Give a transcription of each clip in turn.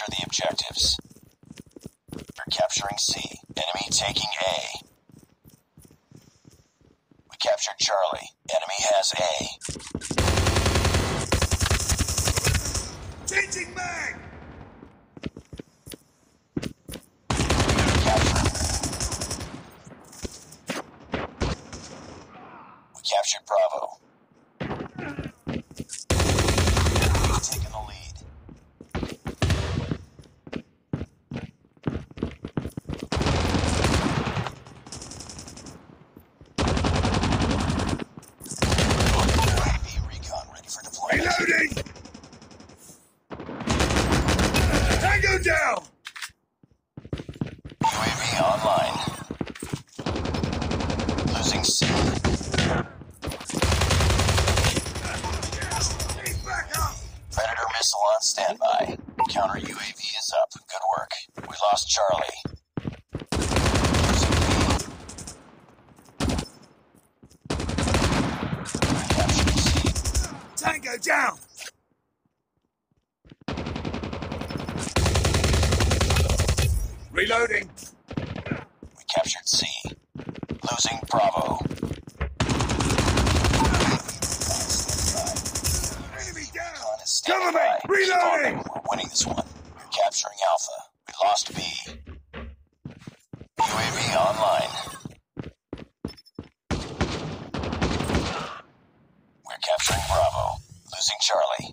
Capture the objectives. We're capturing C. Enemy taking A. We captured Charlie. Enemy has A. Changing mag! We captured Bravo. Taking the lead. UAV recon ready for deployment. Reloading! Tango down! UAV online. Losing C. Back up! Predator missile on standby. Counter UAV is up. Good work. We lost Charlie. Losing B. Capturing C. Tango down! Reloading! We captured C. Losing Bravo. Enemy down! Recon is standing Cover me! by. Keep on Reloading! them. We're winning this one. We're capturing Alpha. We lost B. UAV online. We're capturing Bravo. Losing Charlie.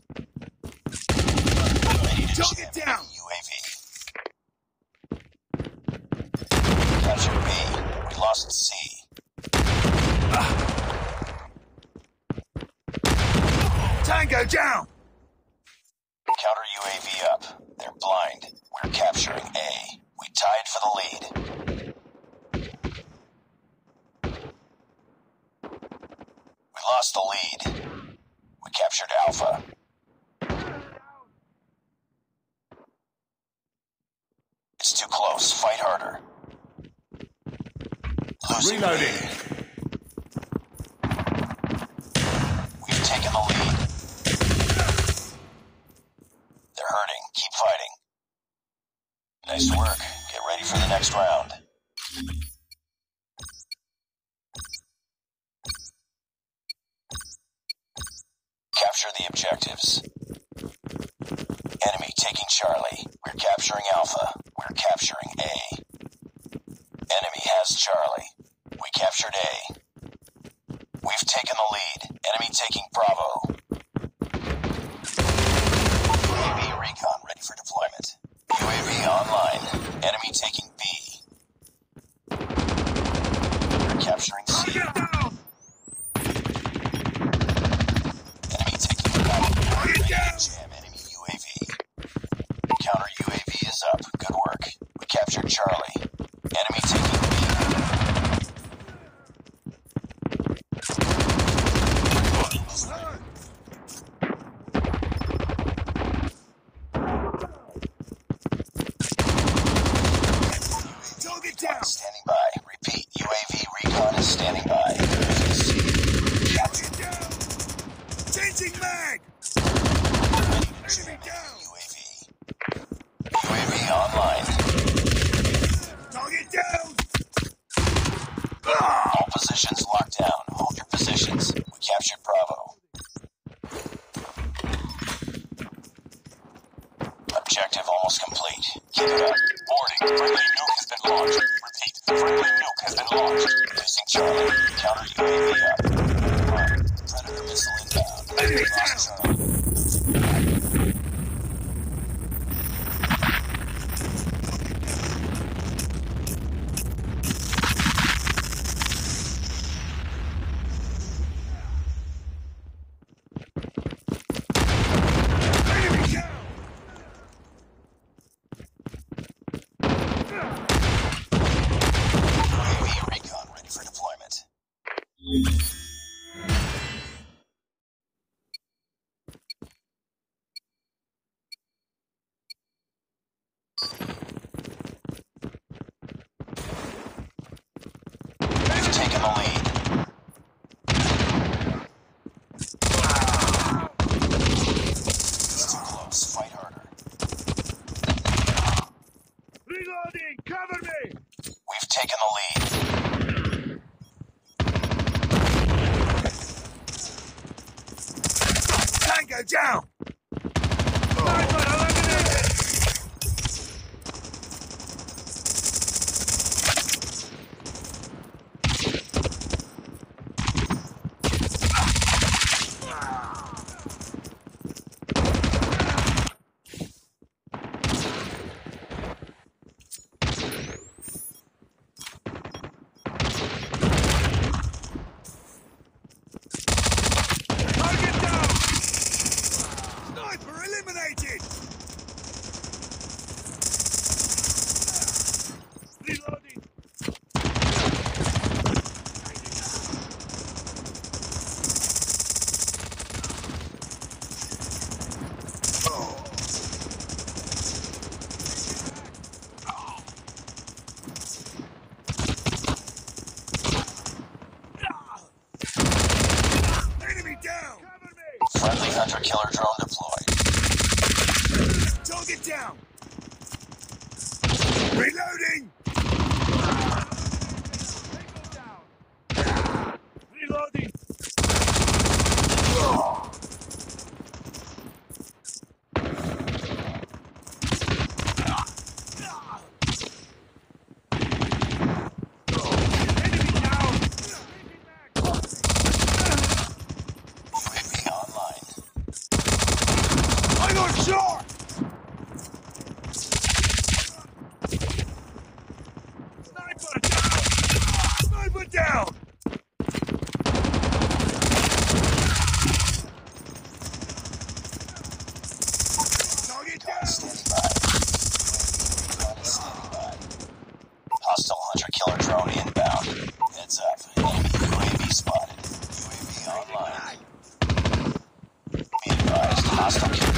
Ready to Target jam down! UAV. Captured B. We lost C. Tango down! Counter UAV up. They're blind. We're capturing A. We tied for the lead. We lost the lead. We captured Alpha. It's too close. Fight harder. Losing Reloading. B. We've taken the lead. They're hurting. Keep fighting. Nice work. Get ready for the next round. Capture the objectives. Enemy taking Charlie. We're capturing Alpha. We're capturing A. Enemy has Charlie. We captured A. We've taken the lead. Enemy taking Bravo. UAV recon ready for deployment. UAV online. Enemy taking B. We're capturing C. Target down! Enemy taking Bravo. Target Ready down! to jam enemy UAV. Counter UAV is up. Good work. We captured Charlie. Enemy taking B. Target down! Standing by. Repeat. UAV recon is standing by. Target down! Changing mag! Enemy down! UAV. UAV online. Target down! All positions locked down. Hold your positions. We captured Bravo. Objective almost complete. Keep it up. Warning. Friendly nuke has been launched. Repeat. Friendly nuke has been launched. Losing Charlie. Counter UAV up. Predator missile inbound. Enemy Lost down! Charlie. Enemy down! UAV recon ready for deployment. down! Sniper eliminated! Target down! Sniper eliminated! Reloading! Enemy down! Cover me! Friendly hunter-killer drone deployed. Target down! Reloading! Reloading. Enemy down! UAV online. I'm on shore! Sniper down. Sniper down! Target down! Standing by. UAV standing by. Hostile hunter-killer drone inbound. Heads up. Enemy UAV spotted. UAV online. Be advised, hostile